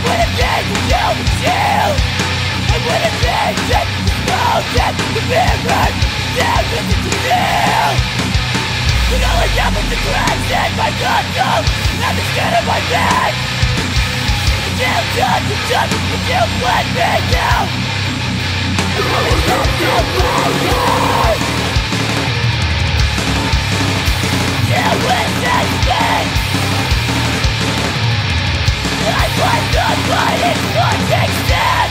When it takes to kill the chill, and when it takes to slow death, the mirror, down to the conceal. When all I got was the cracks in my console, and the skin of my bed. The jail judge, the judge, the jail bled me now. The woman don't feel bad. Yeah, listen to me. I fight the fight, it's fucking dead.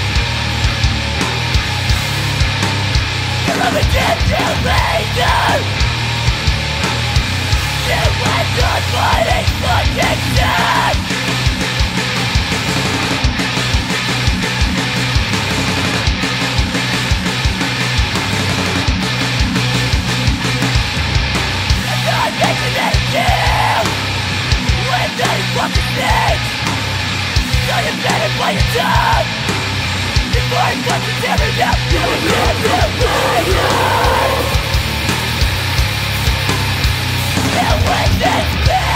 You're a manipulator. You let the fight, it's fucking dead. I'm not making any deal with any fucking thing. So you better play your tongue before it fucking tears up. You're a manipulator. You listen to me.